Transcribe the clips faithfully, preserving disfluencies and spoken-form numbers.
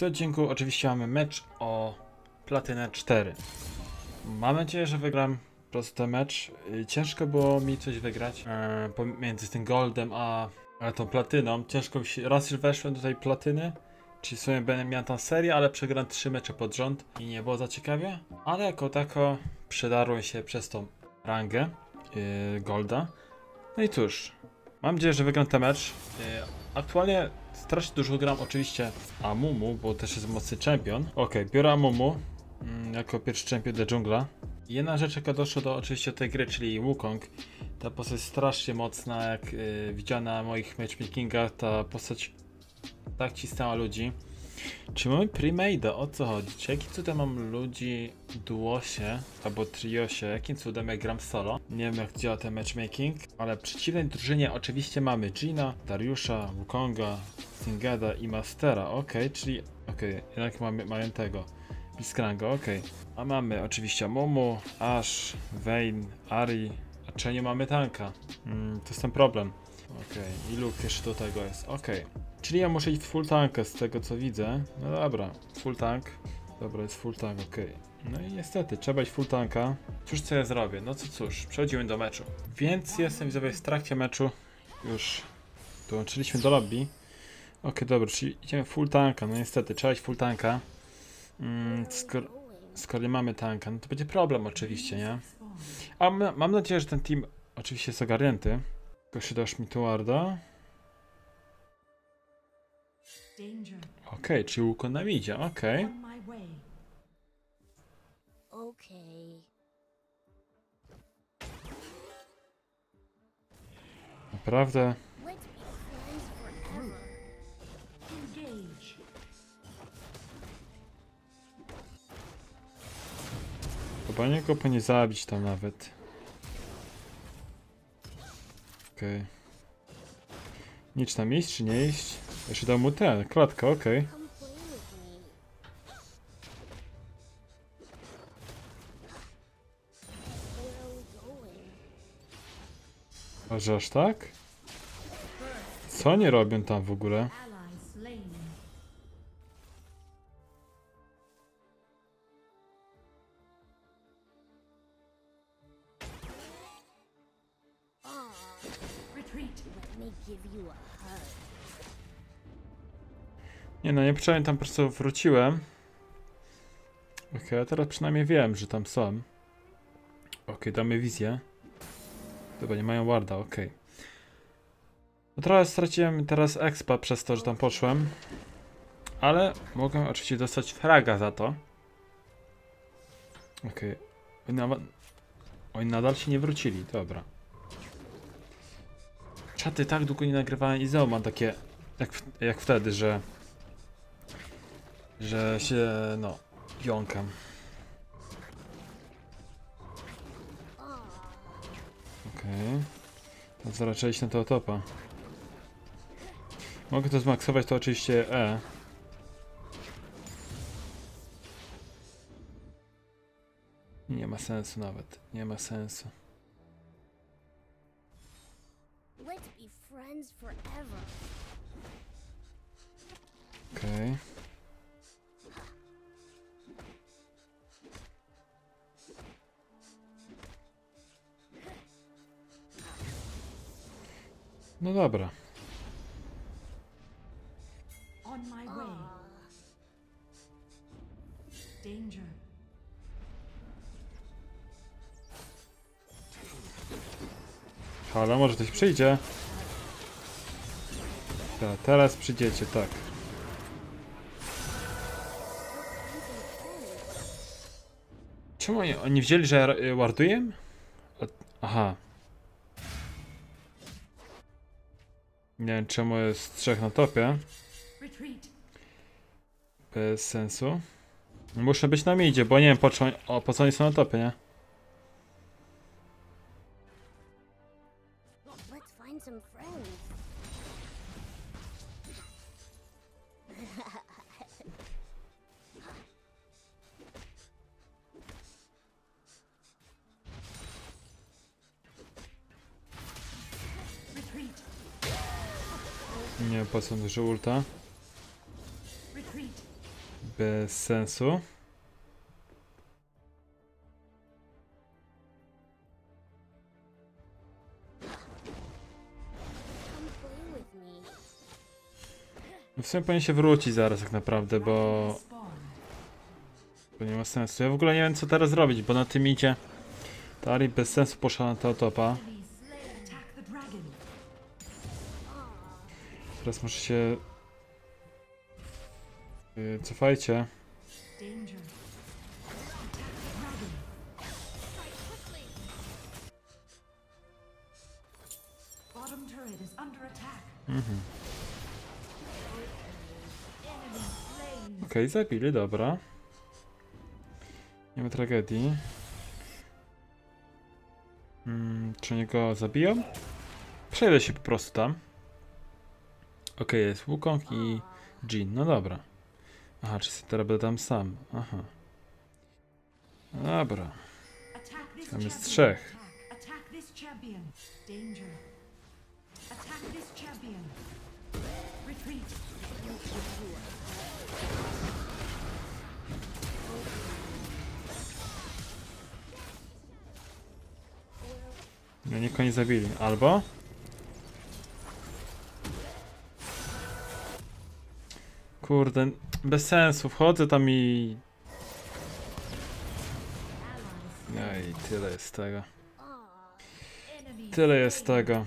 tym odcinku oczywiście mamy mecz o Platynę cztery. Mam nadzieję, że wygram po prostu ten mecz. Ciężko było mi coś wygrać e, pomiędzy tym Goldem a, a tą Platyną. Ciężko mi się, raz już weszłem do tej Platyny, czyli w sumie będę miał tam serię, ale przegrałem trzy mecze pod rząd i nie było za ciekawie. Ale jako tako przedarłem się przez tą rangę e, Golda. No i cóż, mam nadzieję, że wygram ten mecz. E, aktualnie strasznie dużo gram oczywiście Amumu, bo też jest mocny czempion. Ok, biorę Amumu mm, jako pierwszy czempion do dżungla. Jedna rzecz, jaka doszła do oczywiście tej gry, czyli Wukong. Ta postać jest strasznie mocna, jak yy, widziana na moich matchmakingach. Ta postać tak cisnęła ludzi. Czy mamy premade'a? O co chodzi? Czy jakim cudem mam ludzi w duosie albo triosie? Jakim cudem jak gram solo? Nie wiem, jak działa ten matchmaking, ale w przeciwnej drużynie oczywiście mamy Gina, Dariusza, Wukonga, Singeda i Mastera. Ok, czyli ok, jednak mamy, mają tego Bliskranga, ok. A mamy oczywiście Mumu, Ashe, Vayne, Ahri. A czy nie mamy tanka? Mm, to jest ten problem. Ok, i Luke jeszcze do tego jest, ok. Czyli ja muszę iść w full tanka z tego co widzę. No dobra, full tank. Dobra, jest full tank, ok. No i niestety, trzeba iść full tanka. Cóż co ja zrobię? No co cóż, przechodzimy do meczu. Więc jestem widzowie w trakcie meczu. Już dołączyliśmy do lobby. Ok, dobra, czyli idziemy full tanka. No niestety, trzeba iść full tanka. Mm, skoro, skoro nie mamy tanka, no to będzie problem oczywiście, nie? A mam nadzieję, że ten team oczywiście jest ogarnięty. Tylko się dasz mi tu warda. Okej, okay, czyli Wukong nam idzie, okej. Okay. Naprawdę? Chyba nie go powinien zabić tam nawet. Okej. Okay. Nic tam iść czy nie iść? Jeszcze dał mu ten, klatka, okej. Okay. A że aż tak? Co oni robią tam w ogóle? Nie no, niepotrzebnie tam po prostu wróciłem. Okej, okay, a teraz przynajmniej wiem, że tam są. Okej, okay, damy wizję. Dobra, nie mają warda, okej. Okay. No trochę straciłem teraz expa przez to, że tam poszłem. Ale mogę oczywiście dostać fraga za to. Okej. Okay. Oni nadal się nie wrócili, dobra. Czaty tak długo nie nagrywałem i znowu mam takie jak, w, jak wtedy, że że się no jąkam. Okej. Okay. To zaraz trzeba iść na tego topa. Mogę to zmaksować, to oczywiście E. Nie ma sensu nawet. Nie ma sensu. Okej. Okay. No dobra. Halo, może ktoś przyjdzie? Ta, teraz przyjdziecie, tak. Czemu oni, oni wzięli, że warduję? Aha. Nie wiem czemu jest trzech na topie. Bez sensu. Muszę być na midzie, bo nie wiem po co, o, po co oni są na topie, nie? Nie wiem po co duży ulta. Bez sensu. W sumie powinien się wrócić zaraz tak naprawdę, bo... bo nie ma sensu. Ja w ogóle nie wiem co teraz zrobić, bo na tym idzie. Tari bez sensu poszła na tego topa. Teraz muszę się... Yy, cofajcie. Mhm. Okej, okay, zabili, dobra. Nie ma tragedii. Hmm, czy oni go zabiją? Przejdę się po prostu tam. Okej, okay, jest Wukong i Jin, no dobra. Aha, czy teraz będę tam sam? Aha. Dobra. Tam jest trzech. No niech oni zabili. Albo? Kurde, bez sensu. Wchodzę tam i... No i tyle jest tego. Tyle jest tego.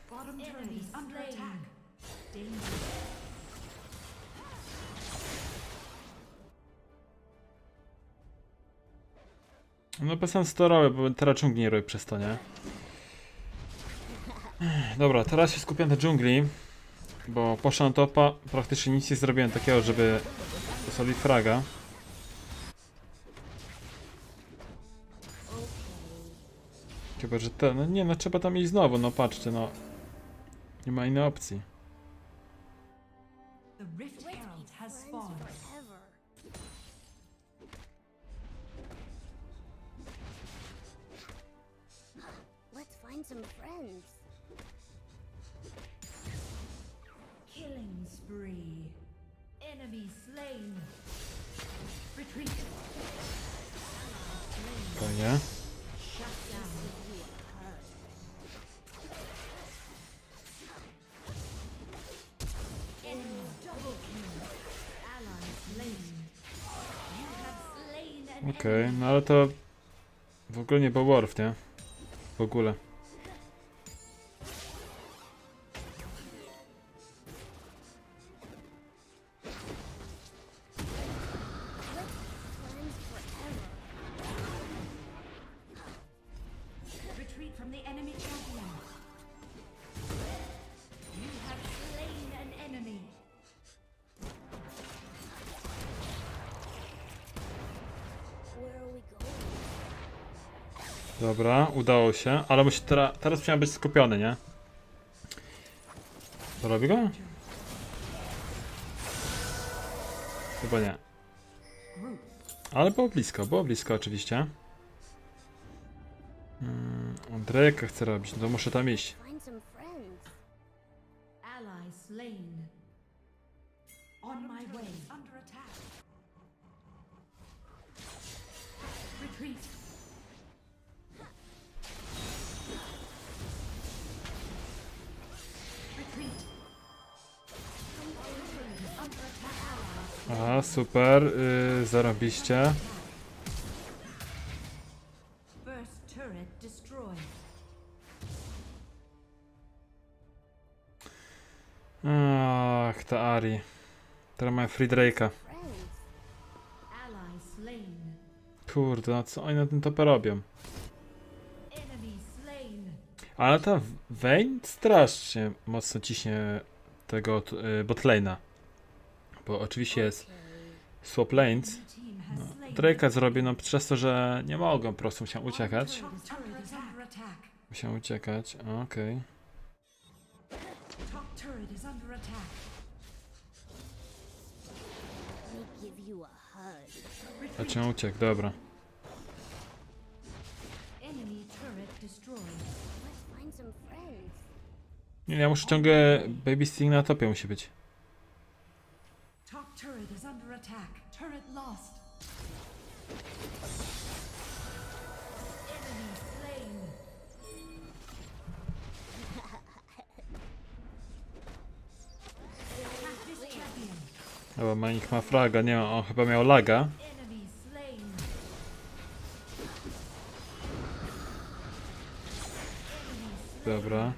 No bez sensu to robię, bo teraz dżungli nie robię przez to, nie? Dobra, teraz się skupiam na dżungli. Bo poszedłem na topa, praktycznie nic nie zrobiłem takiego, żeby sobie fraga. Chyba, że ten, no nie, no trzeba tam iść znowu, no patrzcie, no. Nie ma innej opcji. Killing spree. Enemy slain. Retreat. Fajnie. Shut down. Enemy double kill. Ally slain. You have slain an Okej, okay, no ale to w ogóle nie był Worf, nie? W ogóle. from the enemy champion. You have slain an enemy. Where are we going? Dobra, udało się, ale musi teraz, teraz musiałem być skupiony, nie? Robi go? Chyba nie. Ale było blisko, było blisko oczywiście. Hmm, Drake'a chcę robić, no to muszę tam iść. Ally slain. On my way. Under attack. Retreat. Retreat. Under attack. Aha, super, yy, zarobiście. First turret destroyed. Ach, ta Ari. Teraz mam free Drake'a. Ally slain. Kurde, no co oni na tym topie robią? Enemy slain. Ale ta Vayne strasznie mocno ciśnie tego y, botlane'a. Bo oczywiście jest swap lanes. No, Drake'a zrobię, no przez to, że nie mogą, po prostu musiał uciekać. Musiał uciekać, okej. Okay. Dlaczego uciekł? Dobra. Nie, ja muszę ciągle babysitting na topie musi być. Top turret is under attack. attack. Turret lost. Enemy slain. Attack this champion. Chyba Manik ma fraga, nie, on chyba miał laga. Enemy slain. Dobra.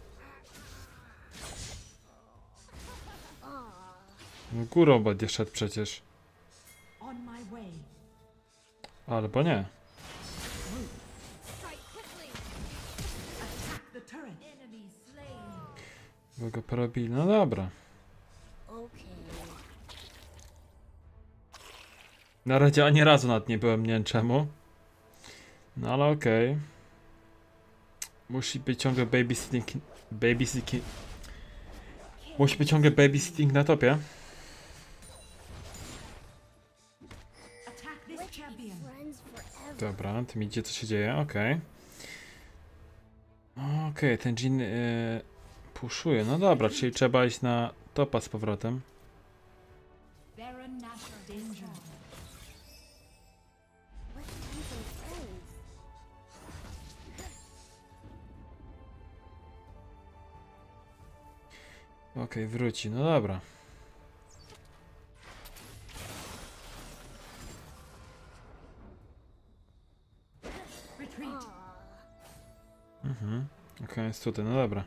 No górą będzie szedł przecież. On my way. Albo nie. Attack the turret. Enemy slain. Bo go porobili. No dobra. Na razie ani razu nad nie byłem, nie wiem czemu. No ale okej. Okay. Musi być ciągle babysitting. Babysitting. Musi być ciągle babysitting na topie. Attack this champion. Dobra, tym idzie co się dzieje, okej. Okay. Okej, okay, ten Jhin yy, puszuje. No dobra, czyli trzeba iść na topa z powrotem. Baron Nashor danger. Okej, okay, wróci, no dobra. Retreat. Mhm, okej, okay, jest tutaj, no dobra.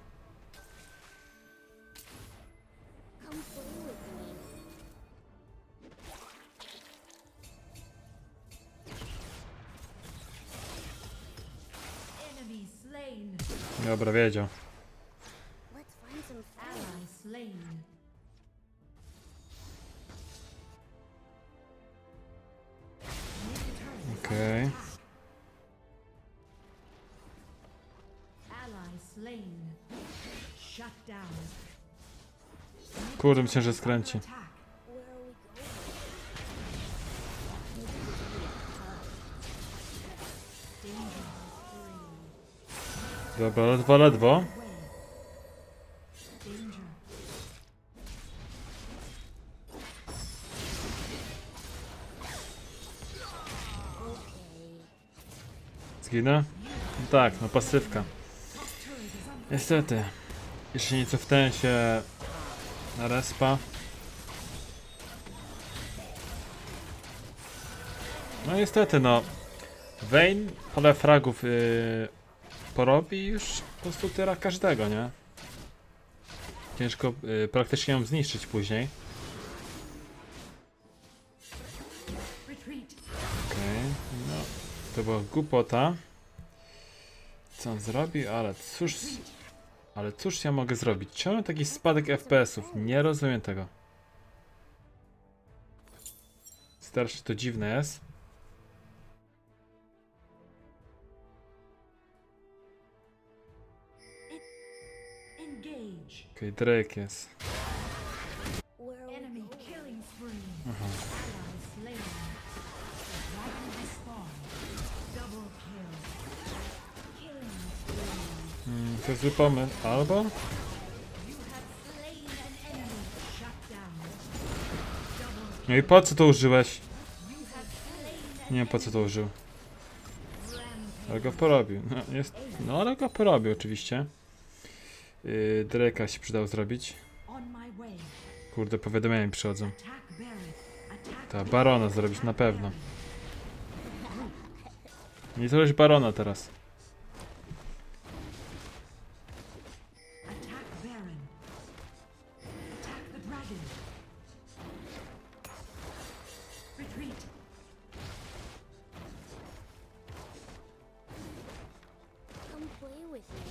Enemy slain. Dobra, wiedział. Ally slain. Okej. Okay. Ally slain. Shut down. Kurde, myślę, że skręci. Attack. Danger. Dobra, ledwo, ledwo. Way. Danger. Zginę? No tak, no pasywka. Niestety. Jeszcze nie cofnąłem się na respa. No niestety, no. Vayne pole fragów yy, porobi już po prostu tyra każdego, nie? Ciężko yy, praktycznie ją zniszczyć później. Retreat. Okej, okay. No to była głupota. Co on zrobi? Ale cóż... Ale cóż ja mogę zrobić? Czemu taki spadek F P S ów? Nie rozumiem tego. Strasznie to dziwne jest. Engage. Okej, okay, Drake jest. Enemy killing spree. Aha. Ally slain. Dragon has spawned. Double kill. Killing spree. Hmm, to jest zły pomysł. Albo? You have slain an enemy. Shut down. Double No i po co to użyłeś? You have slain Nie wiem po co to użył. rampage. Ale go porobił. No, jest... no ale go porobił oczywiście. Yy, Drake'a się przydał zrobić. On my way. Kurde, powiadomienia mi przychodzą. Attack Baron. Attack Ta Barona zrobić na pewno. Nie to już Barona teraz. Attack Baron. Attack the dragon. Retreat. Come play with me.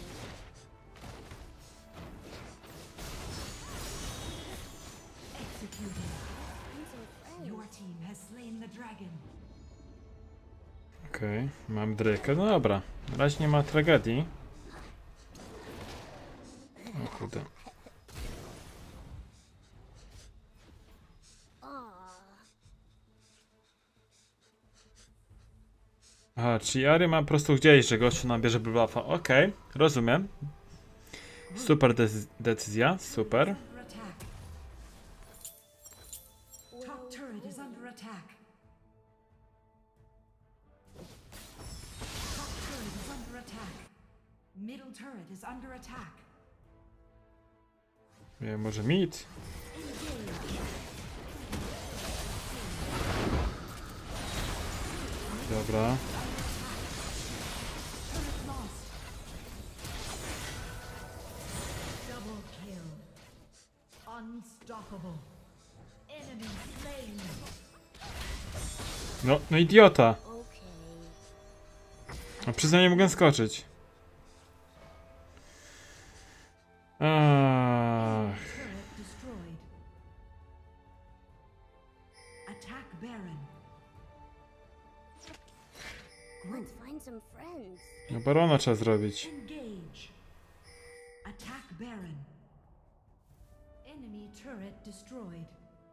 Executed. I'm so friends. Your team has slain the dragon. Okej, okay, mam Drake'a. No dobra, na razie nie ma tragedii. O kurde. Aw. Aha, czyli Ary ma po prostu gdzieś, że gościu nabierze bluffa. Okej, okay, rozumiem. Super decy decyzja, super. Under attack. Top turret is under under attack. Top turret is under attack. Middle turret is under attack. Nie wiem, może mid? Dobra. Turret lost. Double kill. Unstoppable. Enemy slain. No, no idiota! Okay. No przyznam, nie mogę skoczyć. Ach. Turret destroyed. Attack Baron. Let's find some friends. No barona trzeba zrobić. Engage. Attack Baron. Enemy turret destroyed.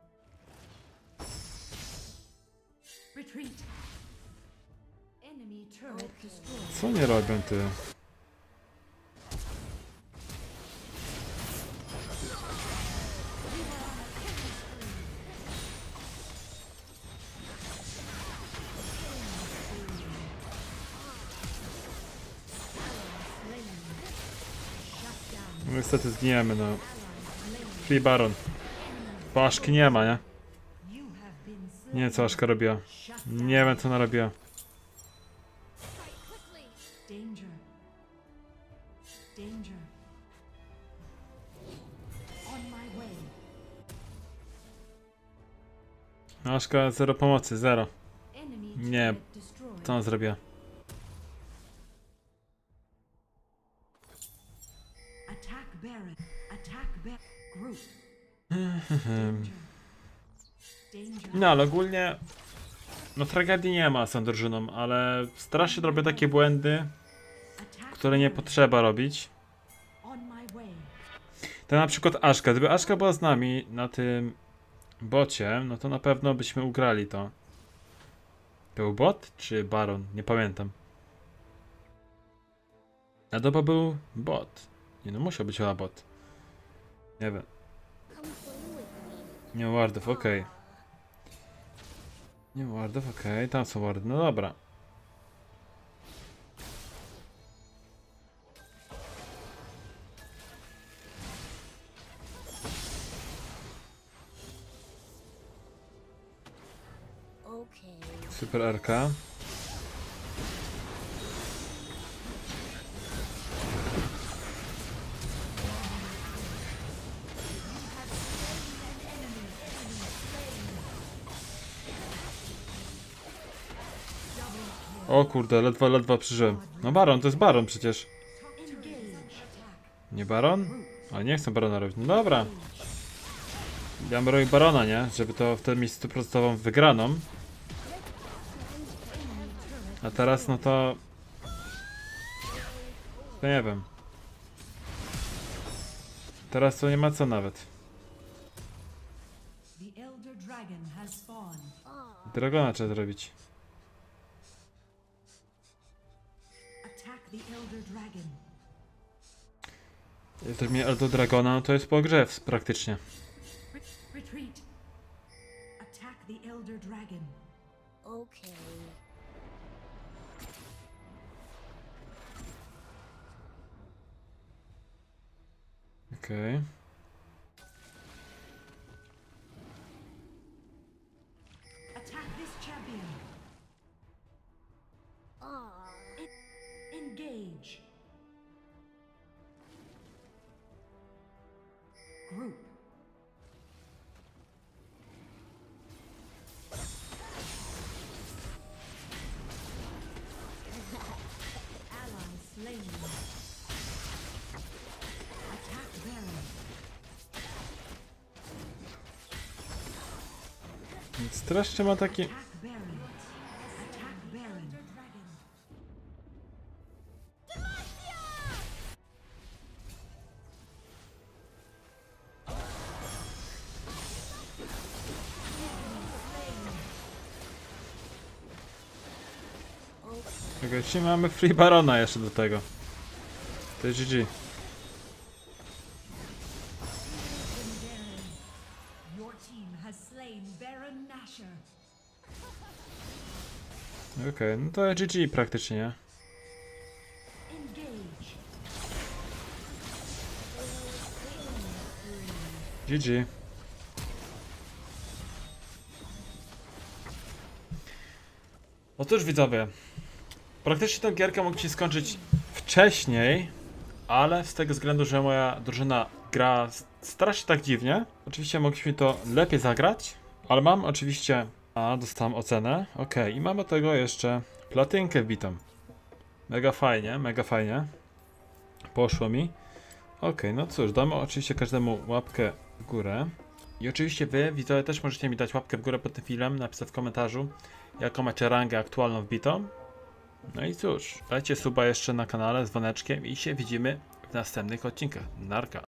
Retreat. Enemy turret destroyed. Co nie robią ty? No niestety zginiemy, no. Free Baron. Bo Aszki nie ma, nie? You have been slain. Nie wiem co Aszka robiła. Shut Nie wiem co ona robiła. Danger. Danger. On my way. Aszka zero pomocy, zero. Enemy Nie. turret destroyed. Co ona zrobiła? Attack Baron. Attack Baron. Group. Danger. Danger. No ale ogólnie... No tragedii nie ma z tą drużyną, ale strasznie robię takie błędy, Attack które nie Baron. potrzeba robić. On my way. To na przykład Aszka. Gdyby Aszka była z nami na tym bocie, no to na pewno byśmy ugrali to. Był bot czy baron? Nie pamiętam. A to chyba był bot. Nie no, musiał być chyba bot. Nie wiem. Come play with me. Nie ma wardów, okej. Nie ma wardów, okej. Tam są wardy, no dobra. Okay. Super R K. O kurde, ledwo, ledwo przeżyłem. No baron, to jest baron przecież. Nie baron? A nie chcę barona robić. No dobra. Ja bym robił barona, nie? Żeby to wtedy mieć sto procent wygraną. A teraz no to... To nie wiem. Teraz to nie ma co nawet. The Elder Dragon has spawned. Dragona trzeba zrobić. Attack the Elder Dragon. Jak mnie Eldo Dragona, no to jest po grze w- praktycznie. Re- retreat. Attack the Elder Dragon. Okay. Okej. Attack this champion. Ah. Engage. Group. Ally slain. Attack Baron. Strasznie ma taki... Attack Baron. Attack Baron. Czekaj, dzisiaj mamy Free Barona jeszcze do tego. To jest G G. Your team has slain Baron Nashor. Okej, no to G G praktycznie. Engage. G G. Otóż widzowie, praktycznie tę gierkę mogliście skończyć wcześniej, ale z tego względu, że moja drużyna gra strasznie tak dziwnie, oczywiście mogliśmy to lepiej zagrać, ale mam oczywiście, a dostałem ocenę, ok, i mamy do tego jeszcze platynkę wbitą. Mega fajnie, mega fajnie. Poszło mi. Ok, no cóż, damy oczywiście każdemu łapkę w górę. I oczywiście wy, widzowie, też możecie mi dać łapkę w górę pod tym filmem, napisać w komentarzu, jaką macie rangę aktualną wbitą. No i cóż, dajcie suba jeszcze na kanale z dzwoneczkiem i się widzimy w następnych odcinkach. Narka.